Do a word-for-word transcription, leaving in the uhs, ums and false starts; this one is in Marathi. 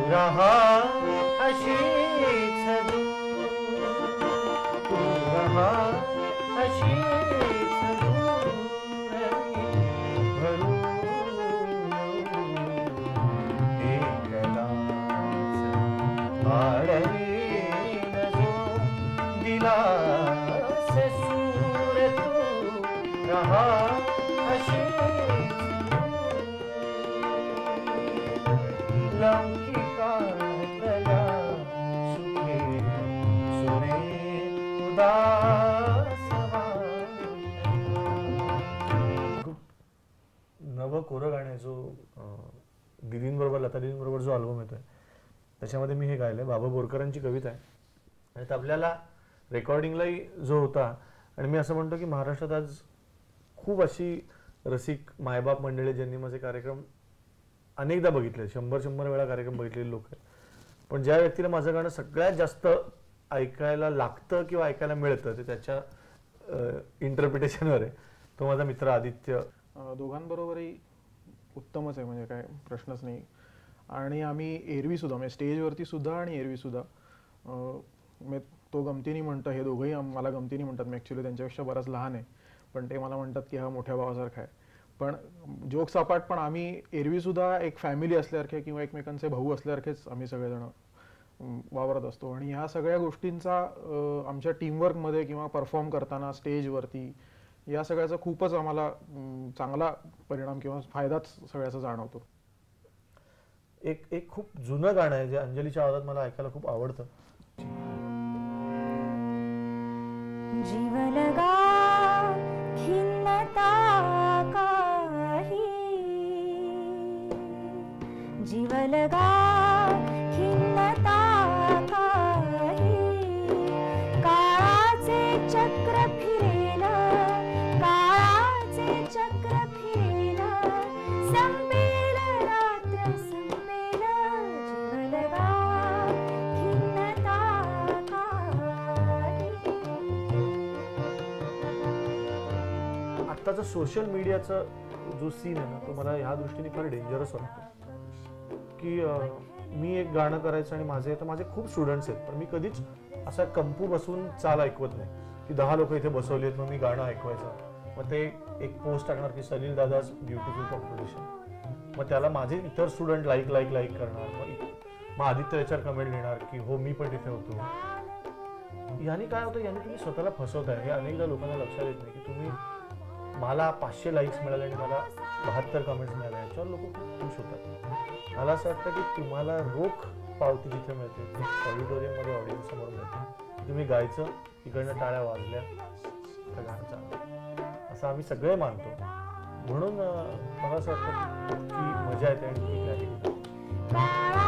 रहा अशीच दूर, तू रहा अशीच दूर, भरून एकलाच आडवीन जो दिलासे सूर, तू रहा अशीच लौकिकातल्या सुखे सुने उदास नव कोरं गाणं जो दिदींबरोबर लता दिदींबरोबर जो अल्बम येतोय त्याच्यामध्ये मी हे गायलंय. बाबा बोरकरांची कविता आहे आणि आपल्याला रेकॉर्डिंगलाही जो होता. आणि मी असं म्हणतो की महाराष्ट्रात आज खूप अशी रसिक मायबाप मंडळी ज्यांनी माझे कार्यक्रम अनेकदा बघितले, शंभर शंभर वेळा कार्यक्रम बघितलेले लोक आहेत. पण ज्या व्यक्तीला माझं गाणं सगळ्यात जास्त ऐकायला लागतं किंवा ऐकायला मिळतं ते त्याच्या इंटरप्रिटेशनवर आहे. तो माझा मित्र आदित्य. दोघांबरोबरही उत्तमच आहे, म्हणजे काय प्रश्नच नाही. आणि आम्ही एरवी सुद्धा म्हणजे स्टेजवरती सुद्धा आणि एरवी सुद्धा मी तो गमतीने म्हणतो, हे दोघंही मला गमतीने म्हणतात. मी ॲक्च्युली त्यांच्यापेक्षा बराच लहान आहे, पण ते मला म्हणतात की हा मोठ्या भावासारखा आहे. पण जोक्स अपार्ट, पण आम्ही एरवी सुद्धा एक फॅमिली असल्यासारखे किंवा एकमेकांचे भाऊ असल्यासारखेच आम्ही सगळेजण वावरत असतो. आणि ह्या सगळ्या गोष्टींचा आमच्या टीमवर्कमध्ये किंवा परफॉर्म करताना स्टेजवरती या सगळ्याचा खूपच आम्हाला चांगला परिणाम किंवा फायदाच सगळ्याचा जाणवतो. एक एक खूप जुनं गाणं आहे जे अंजलीच्या आवाजात मला ऐकायला खूप आवडतं. जीवलगा खिन्नता काही, जीवलगा खिन्नता काही, काळाचे चक्र फिरेल, काळाचे चक्र फिरेल, संपेल रात्र संपेल, जीवलगा खिन्नता काही. आत्ताचा सोशल मीडियाचा जो सीन आहे ना, तो मला ह्या दृष्टीने फार डेंजरस वाटतो की मी एक गाणं करायचं आणि माझे तर माझे खूप स्टुडंट्स आहेत, पण मी कधीच असा कंपू बसून चाल ऐकवत नाही की दहा लोक इथे बसवली आहेत मग मी गाणं ऐकवायचं. मग ते एक पोस्ट टाकणार की सलील दादाज ब्युटिफुल कॉम्पोजिशन, मग त्याला माझे इतर स्टुडंट लाईक लाईक लाईक करणार, मग मग आदित्य याच्यावर कमेंट लिहिणार की हो मी पण तिथे होतो. याने काय होतं, याने तुम्ही स्वतःला फसवताय. हे अनेकदा लोकांना लक्षात येत नाही की तुम्ही मला पाचशे लाईक्स मिळाले आणि मला बहात्तर कमेंट्स मिळाले, याच्यावर लोक खूप खुश होतात. मला असं वाटतं की तुम्हाला रोख पावती जिथे मिळते ती ऑडिटोरियममध्ये ऑडियन्स समोर मिळते. तुम्ही गायचं, इकडनं टाळ्या वाजल्या तर गाणं चांगलं असं आम्ही सगळे मानतो. म्हणून मला असं वाटतं की मजा येते आणि